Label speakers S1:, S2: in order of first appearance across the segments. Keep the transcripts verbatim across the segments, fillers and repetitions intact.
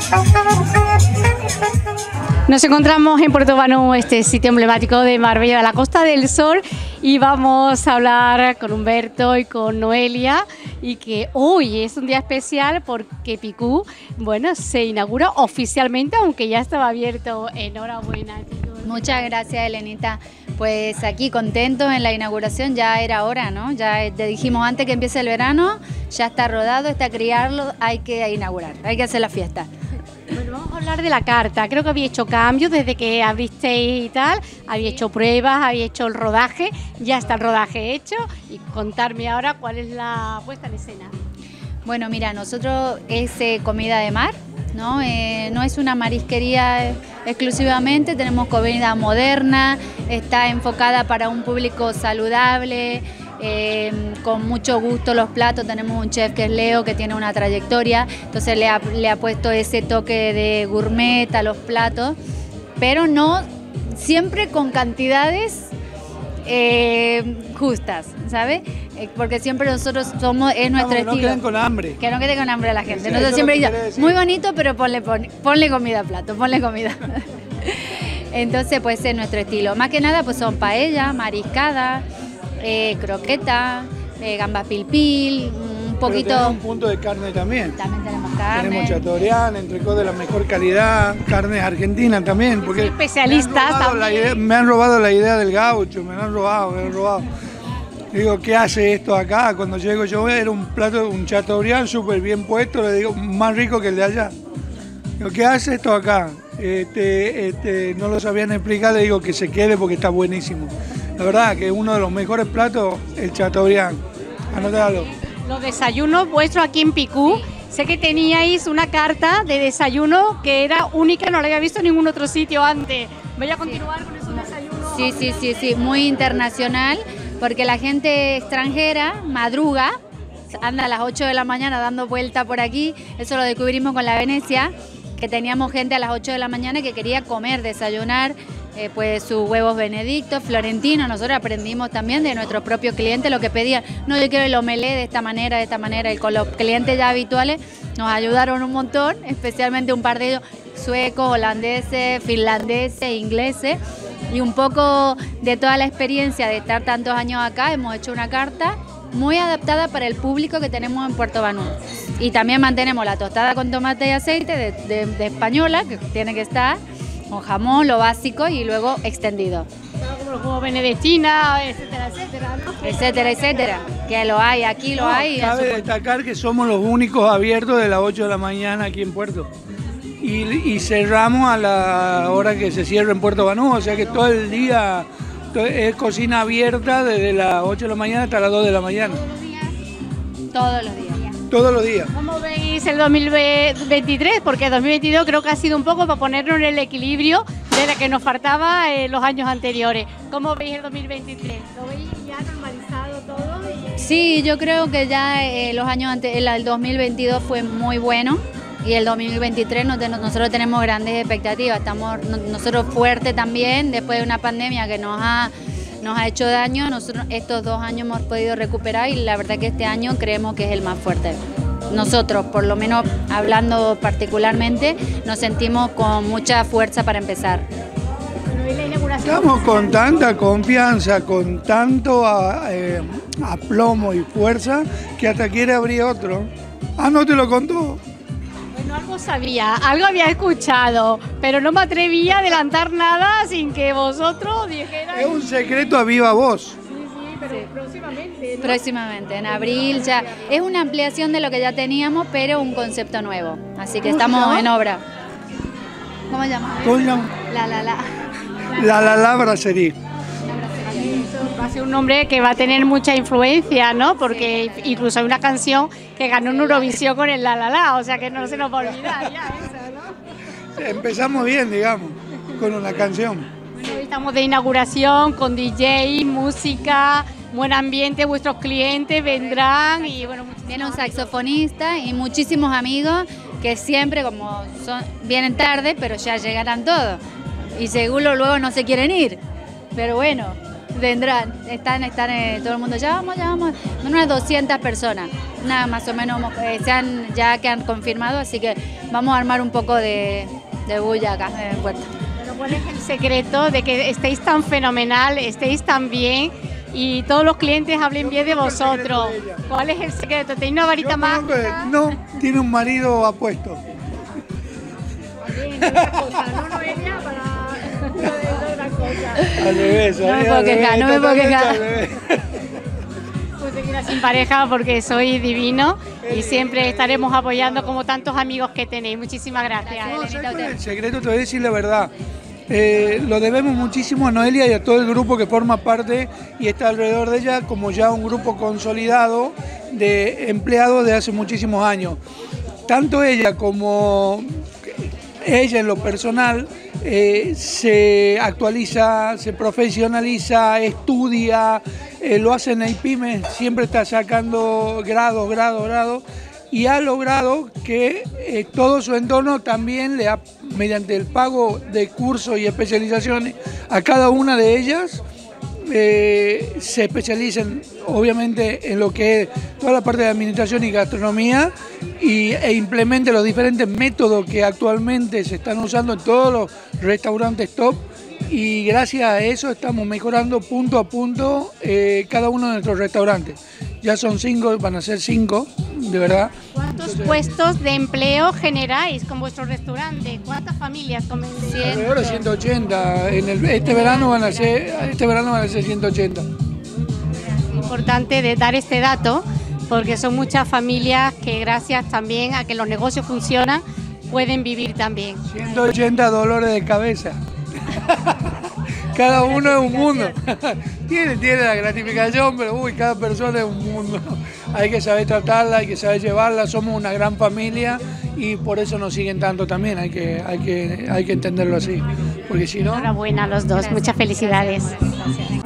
S1: Nos encontramos en Puerto Banús, este sitio emblemático de Marbella, de la Costa del Sol, y vamos a hablar con Humberto y con Noelia, y que hoy es un día especial porque Picú, bueno, se inaugura oficialmente, aunque ya estaba abierto. Enhorabuena, chicos.
S2: Muchas gracias, Elenita. Pues aquí contentos en la inauguración, ya era hora, ¿no? Ya te dijimos antes que empiece el verano, ya está rodado, está a criarlo, hay que inaugurar, hay que hacer la fiesta.
S1: Bueno, vamos a hablar de la carta. Creo que había hecho cambios desde que abristeis y tal, había hecho pruebas, había hecho el rodaje, ya está el rodaje hecho, y contarme ahora cuál es la puesta en escena.
S2: Bueno, mira, nosotros es eh, comida de mar, ¿no? Eh, no es una marisquería exclusivamente, tenemos comida moderna, está enfocada para un público saludable, eh, con mucho gusto los platos. Tenemos un chef que es Leo, que tiene una trayectoria, entonces le ha, le ha puesto ese toque de gourmet a los platos, pero no siempre con cantidades eh, justas, ¿sabes? Porque siempre nosotros somos, es nuestro
S3: Vamos,
S2: estilo.
S3: Que no queden con hambre.
S2: Que no quede con hambre a la gente.
S3: Sí,
S2: Nosotros
S3: eso
S2: siempre
S3: es lo que
S2: decimos,
S3: quiere decir.
S2: muy bonito, pero ponle, ponle, ponle comida a plato, ponle comida. Entonces, pues es nuestro estilo. Más que nada, pues son paella, mariscada, eh, croqueta, eh, gambas pil pil, un
S3: Pero
S2: poquito...
S3: tenemos un punto de carne también.
S2: También tenemos carne.
S3: Tenemos chateaubriand, entrecot de la mejor calidad, carne argentina también. Porque
S1: Soy especialista
S3: me han, robado la
S1: también.
S3: idea, me han robado la idea del gaucho, me la han robado, me la han robado. Digo, ¿qué hace esto acá? Cuando llego yo era un plato, un chateaubriand súper bien puesto, le digo, más rico que el de allá. Digo, ¿qué hace esto acá? Este, este, no lo sabían explicar, le digo que se quede porque está buenísimo. La verdad que uno de los mejores platos, el chateaubriand. Anotalo.
S1: Los desayunos vuestros aquí en Picú, sé que teníais una carta de desayuno que era única, no la había visto en ningún otro sitio antes. Voy a continuar con esos desayunos.
S2: Sí, sí, sí, sí, muy internacional, porque la gente extranjera madruga, anda a las ocho de la mañana dando vuelta por aquí. Eso lo descubrimos con la Venecia, que teníamos gente a las ocho de la mañana que quería comer, desayunar, eh, pues sus huevos benedictos, florentinos. Nosotros aprendimos también de nuestros propios clientes lo que pedían. No, yo quiero el omelé de esta manera, de esta manera. Y con los clientes ya habituales nos ayudaron un montón, especialmente un par de ellos, suecos, holandeses, finlandeses, ingleses. Y un poco de toda la experiencia de estar tantos años acá, hemos hecho una carta muy adaptada para el público que tenemos en Puerto Banús. Y también mantenemos la tostada con tomate y aceite de, de, de española, que tiene que estar, con jamón, lo básico, y luego extendido.
S1: Como los huevos benedictina, etcétera, etcétera, ¿no?
S2: Etcétera, etcétera. Que lo hay, aquí lo
S3: No,
S2: hay.
S3: cabe
S2: en su-
S3: destacar que somos los únicos abiertos de las ocho de la mañana aquí en Puerto. Y, y cerramos a la hora que se cierra en Puerto Banús, o sea que todo el día to- es cocina abierta desde las ocho de la mañana hasta las dos de la mañana.
S2: Todos los días.
S3: Todos los días.
S1: ¿Cómo veis el dos mil veintitrés? Porque el dos mil veintidós creo que ha sido un poco para ponernos en el equilibrio de la que nos faltaba en los años anteriores. ¿Cómo veis el dos mil veintitrés? ¿Lo veis ya normalizado todo? Y...
S2: Sí, yo creo que ya eh, los años antes, el, el dos mil veintidós fue muy bueno, y el dos mil veintitrés nos, nosotros tenemos grandes expectativas. Estamos no- nosotros fuertes también después de una pandemia que nos ha, nos ha hecho daño. Nosotros estos dos años hemos podido recuperar, y la verdad que este año creemos que es el más fuerte. Nosotros, por lo menos hablando particularmente, nos sentimos con mucha fuerza para empezar.
S1: Bueno, ¿y la inauguración?
S3: Estamos con tanta confianza, con tanto a- eh, aplomo y fuerza, que hasta quiere abrir otro. Ah, ¿no te lo contó?
S1: Bueno, algo sabía, algo había escuchado, pero no me atrevía a adelantar nada sin que vosotros dijerais.
S3: Es un secreto a viva voz.
S1: Sí, sí, pero próximamente, ¿no?
S2: Próximamente, en abril ya. Es una ampliación de lo que ya teníamos, pero un concepto nuevo. Así que
S3: ¿Cómo se
S2: estamos
S3: llama?
S2: en obra. ¿Cómo se llama?
S3: ¿Cómo se llama?
S2: La, la, la.
S3: La La La Brasserie.
S1: Va a ser un nombre que va a tener mucha influencia, ¿no? Porque incluso hay una canción que ganó en Eurovisión con el La La La, o sea que no se nos va a olvidar ya eso, ¿no?
S3: Empezamos bien, digamos, con una canción.
S1: Bueno, hoy estamos de inauguración con D J, música, buen ambiente, vuestros clientes vendrán y bueno,
S2: Viene un saxofonista y muchísimos amigos que siempre, como son, vienen tarde, pero ya llegarán todos. Y seguro luego no se quieren ir. Pero bueno, vendrán, están, están eh, todo el mundo, ya vamos, ya vamos, unas doscientas personas, nada más o menos eh, se han, ya que han confirmado, así que vamos a armar un poco de, de bulla acá en Puerto.
S1: Pero ¿cuál es el secreto de que estéis tan fenomenal, estéis tan bien y todos los clientes hablen bien de vosotros? ¿Cuál es el secreto? ¿Tenéis una varita más?
S3: No, tiene un marido apuesto. Al revés,
S2: no me puedo quejar, no me puedo quejar.
S1: Pues te quedas sin pareja porque soy divino y siempre estaremos apoyando como tantos amigos que tenéis. Muchísimas gracias.
S3: No, ¿sabes cuál es el secreto? Te voy a decir la verdad. Eh, lo debemos muchísimo a Noelia y a todo el grupo que forma parte y está alrededor de ella como ya un grupo consolidado de empleados de hace muchísimos años. Tanto ella como ella en lo personal eh, se actualiza, se profesionaliza, estudia, eh, lo hace en el PYME, siempre está sacando grados, grados, grados y ha logrado que eh, todo su entorno también le ha, mediante el pago de cursos y especializaciones a cada una de ellas, eh, se especialicen obviamente en lo que es toda la parte de administración y gastronomía y, e implemente los diferentes métodos que actualmente se están usando en todos los restaurantes top y gracias a eso estamos mejorando punto a punto eh, cada uno de nuestros restaurantes. Ya son cinco, van a ser cinco, de verdad.
S1: ¿Cuántos Entonces, puestos de empleo generáis con vuestro restaurante? ¿Cuántas familias comen de
S3: ciento? Alrededor de ciento ochenta. En el, este verano van a ser, este verano van a ser ciento ochenta.
S1: Es importante de dar este dato porque son muchas familias que gracias también a que los negocios funcionan pueden vivir también.
S3: ciento ochenta dolores de cabeza. Cada uno es un mundo. tiene, tiene la gratificación, pero uy, cada persona es un mundo. Hay que saber tratarla, hay que saber llevarla. Somos una gran familia y por eso nos siguen tanto también. Hay que, hay que, hay que entenderlo así. Porque si no.
S1: Enhorabuena a los dos. Gracias. Muchas felicidades. Gracias.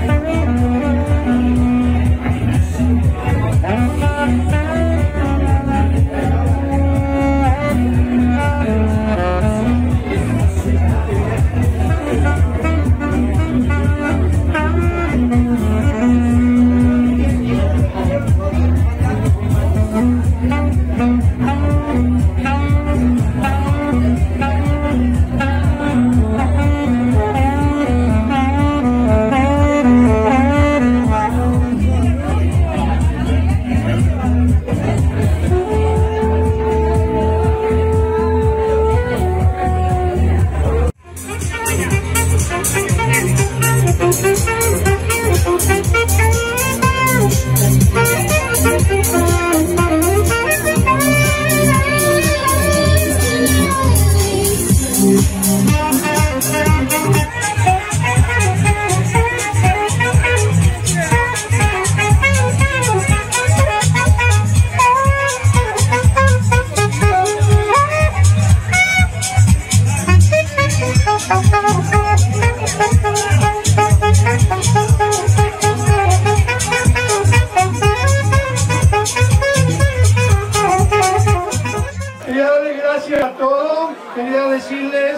S3: Quería decirles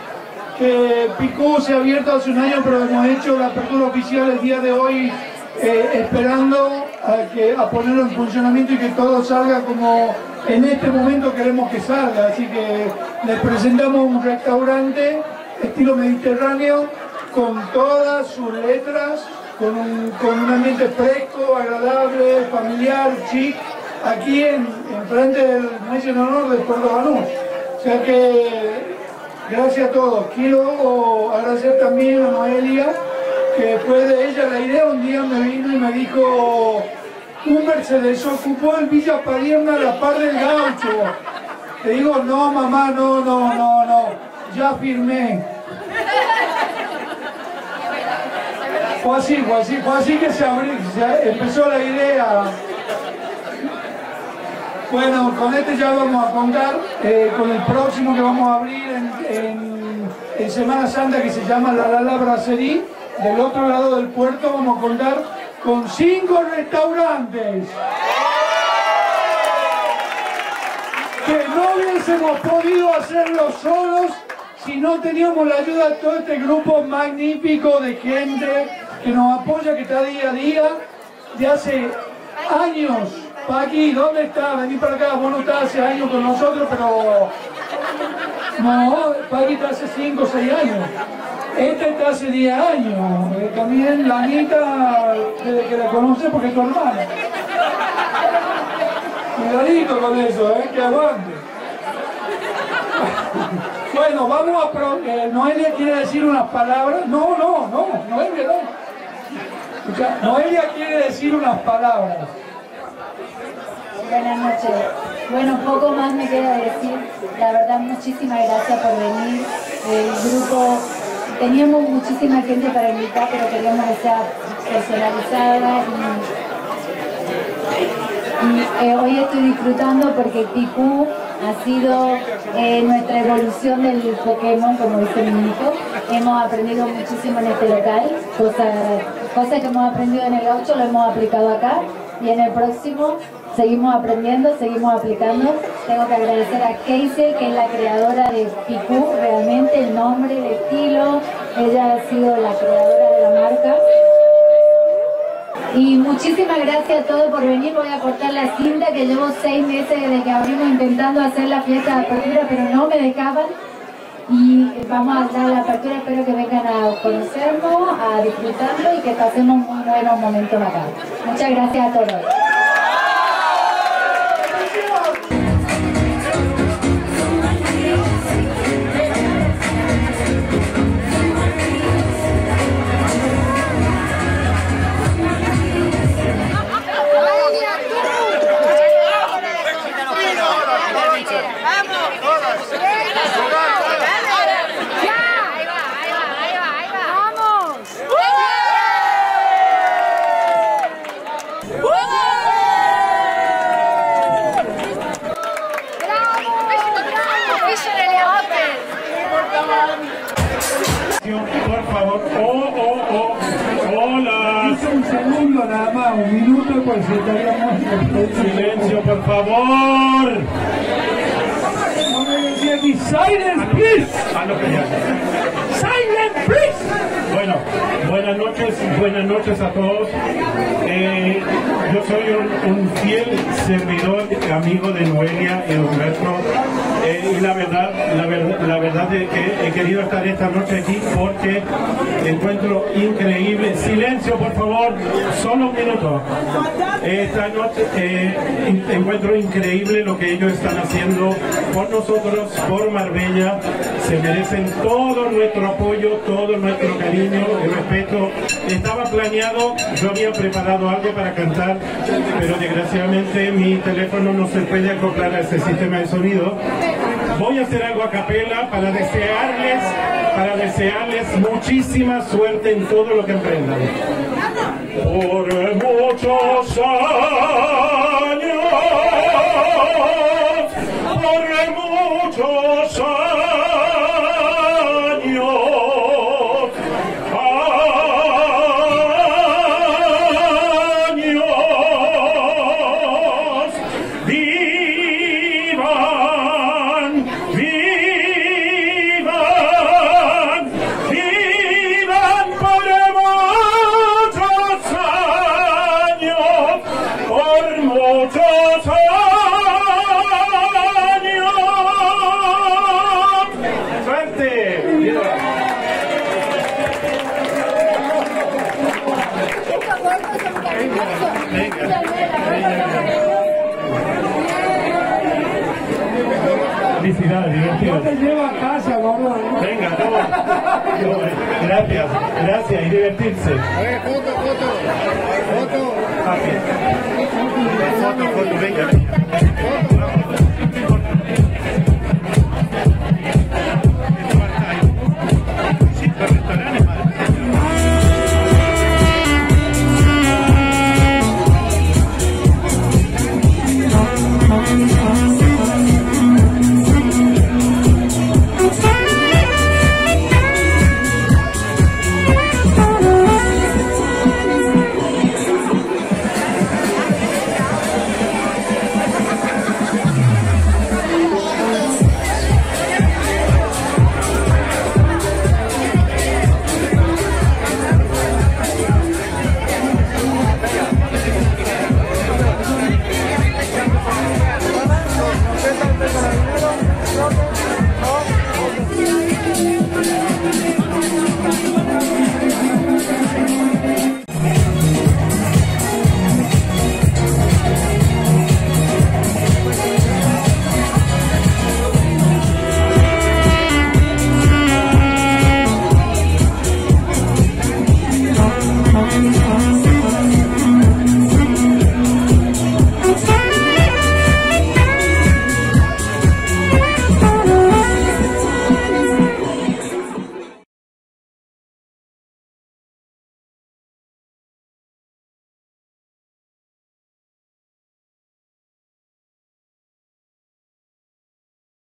S3: que Picú se ha abierto hace un año, pero hemos hecho la apertura oficial el día de hoy, eh, esperando a, que, a ponerlo en funcionamiento y que todo salga como en este momento queremos que salga. Así que les presentamos un restaurante estilo mediterráneo con todas sus letras, con un, con un ambiente fresco, agradable, familiar, chic, aquí en, en frente del Messi en Honor de Puerto Banús. O sea que, gracias a todos. Quiero agradecer también a Noelia, que fue de ella la idea. Un día me vino y me dijo, Humber se desocupó el Villa Padierna a la par del Gaucho. Te digo, no mamá, no, no, no, no, ya firmé. Fue así, fue así, fue así que se abrió, se empezó la idea. Bueno, con este ya vamos a contar, eh, con el próximo que vamos a abrir en, en, en Semana Santa, que se llama La Lala Brasserie, del otro lado del puerto. Vamos a contar con cinco restaurantes que no hubiésemos podido hacerlo solos si no teníamos la ayuda de todo este grupo magnífico de gente que nos apoya, que está día a día, de hace años. Paqui, ¿dónde está? Vení para acá, vos no estás hace años con nosotros, pero... No, Paqui está hace cinco o seis años. Este está hace diez años. Eh, también la Anita, desde que la conoce porque es tu hermana. Cuidadito con eso, ¿eh? Que aguante. Bueno, vamos a... Pro... Eh, Noelia quiere decir unas palabras. No, no, no, Noelia no. Escucha, Noelia quiere decir unas palabras.
S4: Buenas noches. Bueno, poco más me queda decir. La verdad, muchísimas gracias por venir. El grupo, teníamos muchísima gente para invitar, pero queríamos que sea personalizada. Y, y eh, hoy estoy disfrutando porque Picú ha sido eh, nuestra evolución del Pokémon, como dice mi hijo. Hemos aprendido muchísimo en este local. Cosas cosa que hemos aprendido en el gaucho lo hemos aplicado acá. Y en el próximo seguimos aprendiendo, seguimos aplicando. Tengo que agradecer a Casey, que es la creadora de Picú, realmente el nombre, el estilo. Ella ha sido la creadora de la marca. Y muchísimas gracias a todos por venir. Voy a cortar la cinta, que llevo seis meses desde que abrimos intentando hacer la fiesta de apertura, pero no me dejaban. Y vamos a dar la apertura, espero que vengan a conocernos, a disfrutarlo y que pasemos muy buenos momentos acá. Muchas gracias a todos.
S5: Por favor, oh, oh, oh, hola.
S3: Hice un segundo nada más, un minuto, pues estaríamos...
S5: Silencio, por favor.
S3: No me decía aquí, silence, please.
S5: A lo que ya.
S3: Silence, please.
S5: Bueno, buenas noches, buenas noches a todos. Eh, yo soy un, un fiel servidor, amigo de Noelia y Humberto. Eh, y la verdad, la verdad, la verdad es que he querido estar esta noche aquí porque encuentro increíble. Silencio, por favor, solo un minuto. Esta noche eh, encuentro increíble lo que ellos están haciendo por nosotros, por Marbella. Se merecen todo nuestro apoyo, todo nuestro cariño y respeto. Estaba planeado, yo había preparado algo para cantar, pero desgraciadamente mi teléfono no se puede acoplar a este sistema de sonido. Voy a hacer algo a capela para desearles, para desearles muchísima suerte en todo lo que emprendan. Por muchos años, por muchos años, felicidades, divertido.
S3: No te llevo a casa, gordo.
S5: Venga, no, no, gracias, gracias y divertirse.
S6: A ver, foto, foto, foto.
S5: Foto, foto, venga.
S6: ¿no?